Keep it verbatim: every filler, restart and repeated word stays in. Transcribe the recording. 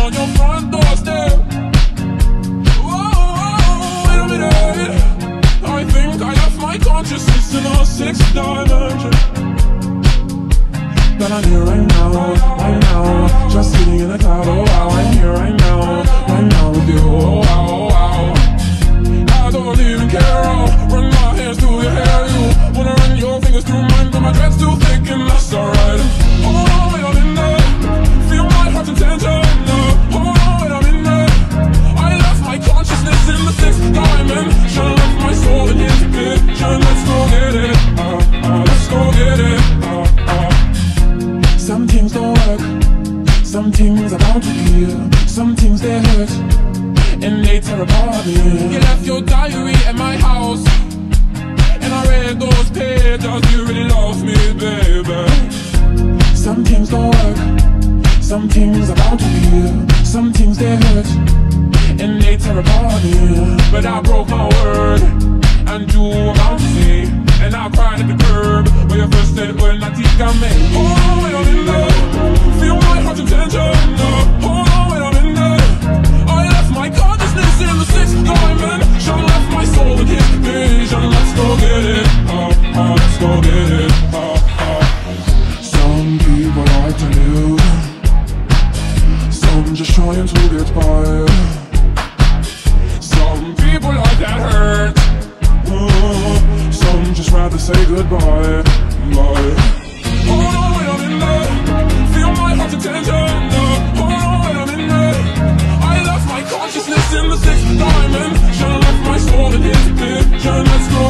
on your front doorstep. Whoa, wait a minute. I think I left my consciousness in a sixth dimension. But I'm here right now, right now, just sitting in a cloud. Oh wow, I'm here right now, right now with you. Oh wow, oh wow. I don't even care. I'll run my hands through your hair. You wanna run your fingers through mine, but my dread's too thick and that's alright. Oh, wait, I'm in there. Feel my heart's intention. Oh, wait, I'm in there. I left my consciousness in the sixth dimension. Left my soul in his vision. Let's go get it. Uh, uh, let's go get it. Uh, uh. Some things don't work. Some things are bound to heal. Some things they hurt and they tear apart me. You left your diary at my house, and I read those pages. You really love me, baby. Some things don't work. Some things are bound to heal. Some things they hurt and they tear apart me. But I broke my word, and you were bound to say, and I cried at the curb where you first said when I think I made. Oh, wait, I'm in there. Feel my heart's intention. Oh, wait, I'm in there. I left my consciousness in the sixth dimension. Left my soul in his vision. Let's go get it. Oh, oh, let's go get it. Oh, oh. Some people like to live. Some just trying to get by. Some people like that hurt. Oh, some just rather say goodbye. Bye. Oh, wait, I'm in there. Feel my heart's attention. Oh, wait, I'm in there. I left my consciousness in the sixth dimension. Left my soul in his vision. Let's go.